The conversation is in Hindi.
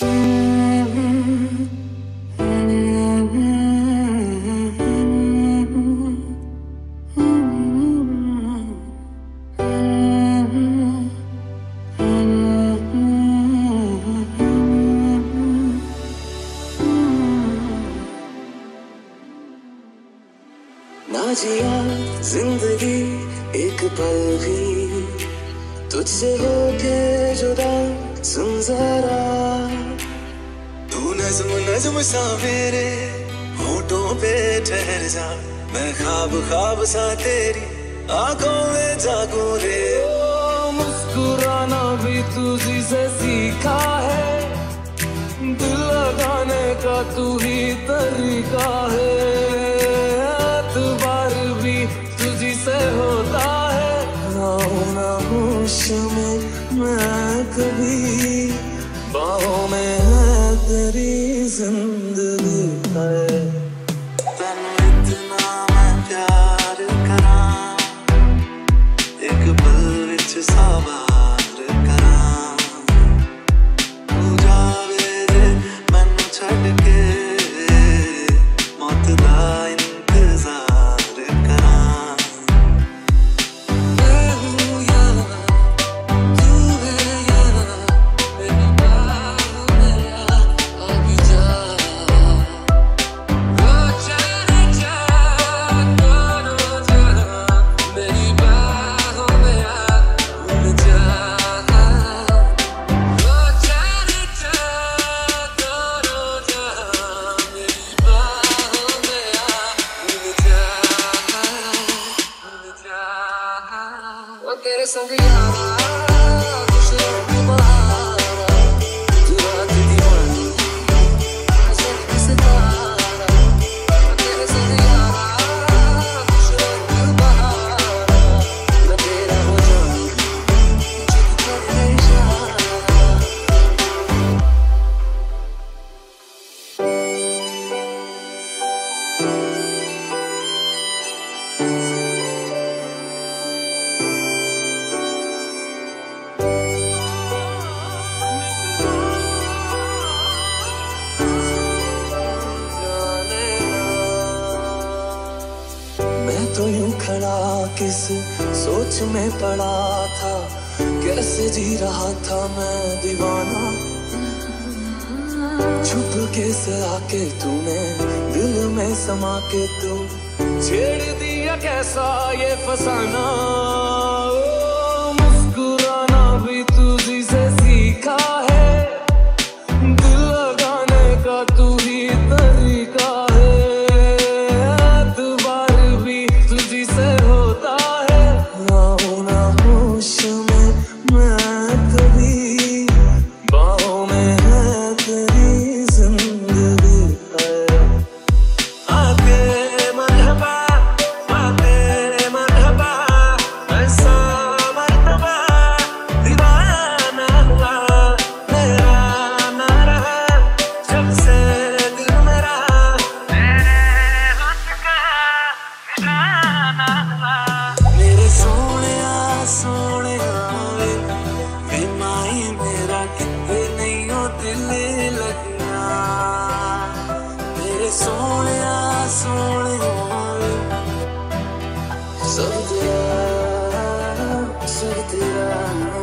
ना जिया जिंदगी एक पल भी तुझसे होके जुदा, सुन जरा तू नज़्म नज़्म सा मेरे होठों पे ठहर जा, मैं ख्वाब ख्वाब सा तेरी आंखों में जागूं रे। मुस्कुराना भी तुझी से सीखा है, दिल लगाने का तू ही तरीका है, एतबार भी तुझी से होता है। आऊं ना होश में मैं कभी, बाहों में है तेरी जिंदगी है। तन्नू इतना मैं प्यार करा, एक पल विच सवार करा, तू जावे दे मैनू छड्ड के, मौत दा इंतजार करा। मैं हूँ यहाँ, तू है यहाँ, मेरी बाहों में आ भी जा। ओ जाने जा, दोनों जहाँ, मेरी बाहों में आ भूल जा। ओ जाने जा, दोनों जहाँ, मेरी बाहों में आ भूल जा, भूल जा। ओ तेरे संग यारा खुश रहूं बहारा, तू रात दीवानी नजर सितारा। ओ तेरे संग यारा खुश रहूं बहारा, मैं तेरा हो जाऊं जिद करे इशारा। मैं तो यूं खड़ा किस सोच में पड़ा था, कैसे जी रहा था मैं दीवाना। छुप के से आके तूने दिल में समा के तू छेड़ दिया कैसा ये फसाना। ओ, मुस्कुराना भी तुझी से सीखा है, दिल लगाने का तू ही तरीका है, एतबार भी तुझी से होता है। आऊं ना होश में मैं कभी, बाहों में है तेरी जिंदगी है। आके मरहबा, आके मरहबा, ऐसा मरतबा दीवाना हुआ, मेरा ना रहा जब से दिल मेरा, तेरे हुस्न का निशाना हुआ। मेरे सोहणिया सोहणिया वे, वे माई मेरा किते नहीं हो दिल लगना। मेरे सोहणिया सोहणिया वे, सब तेरा